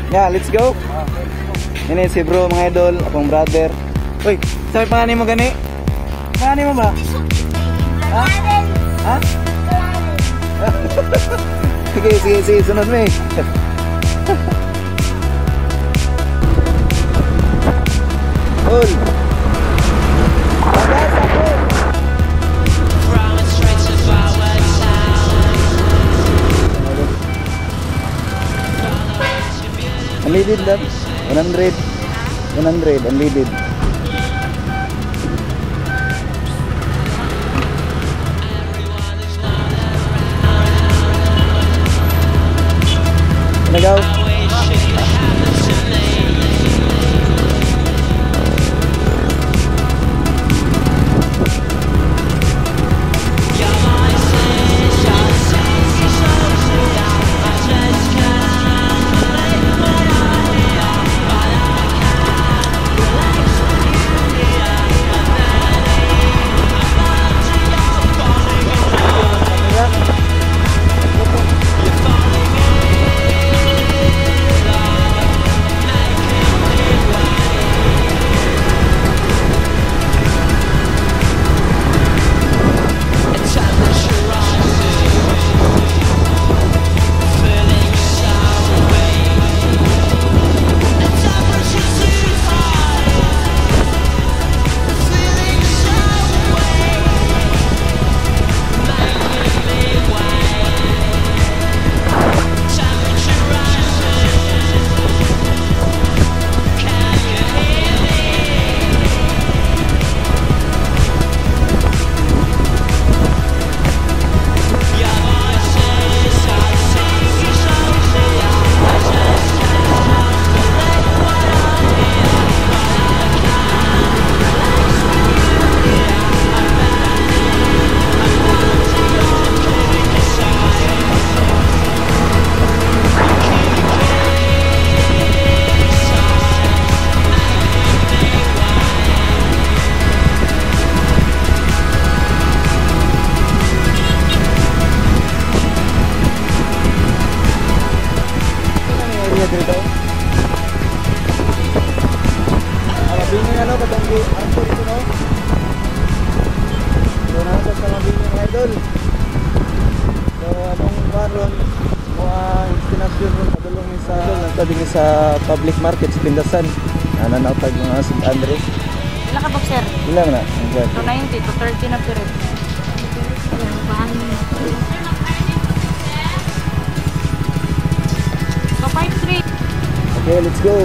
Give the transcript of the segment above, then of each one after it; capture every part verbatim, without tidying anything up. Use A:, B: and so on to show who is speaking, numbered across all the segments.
A: Yeah, let's go. Ini si bro mga idol, akong brother. Uy, sabi panganin mo gani? Panganin mo ba? Ha? Ha? Sige, sige, sige, sunod mo eh. Ul. Bagas ako. Unleaded lang. one hundred. one hundred, unleaded. Nagaw. Dito. Mabini nga no, katanggi ang dito no. So nasa sa mabini mga idol. So anong baron o ang destinasyon ron padulong sa nagtading sa public market sa Pindasan. Nananautag mga Saint Andres.
B: Ilan ka boxer?
A: Ilan na?
B: two ninety to thirty na period. Bahan mo. five three.
A: Okay, let's go.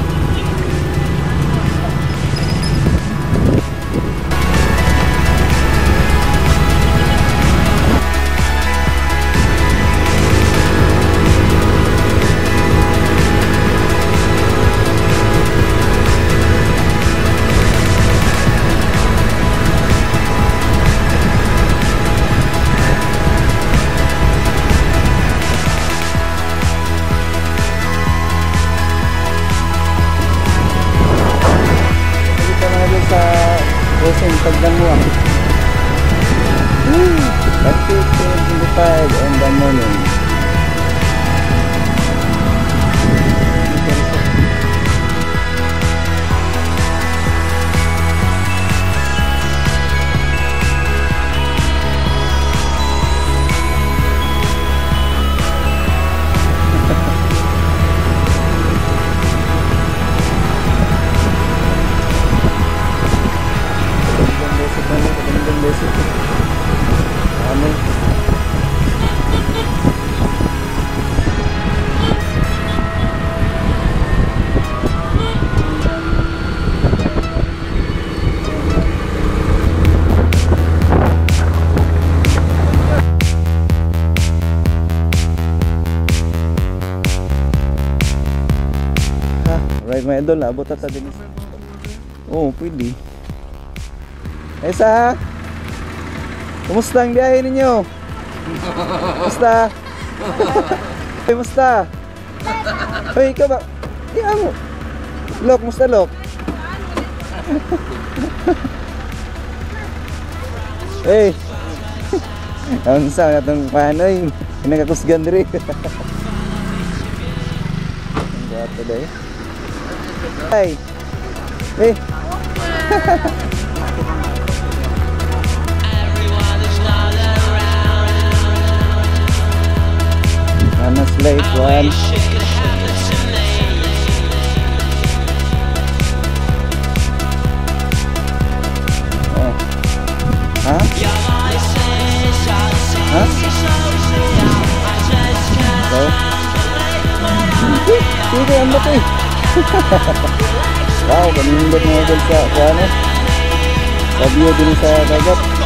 A: Pagdanguan. That's it, twenty-five in the morning. Right mga idol, abot ata din. Oo, oh, pwede. Esa, kumusta ang biyahe ninyo? Kumusta? Kumusta? Hoy, ikaw ba? Iyan mo. Lok, kumusta Lok? Hey. Ang sa nga itong panoy. Pinagakusgan diri. uh, today. Hey. Hey. Anna's late one. Oh. Huh? Huh? So? Sige, ang laki. Wow, kanindot mga idol sa, sa ano? Sa view din sa dagat.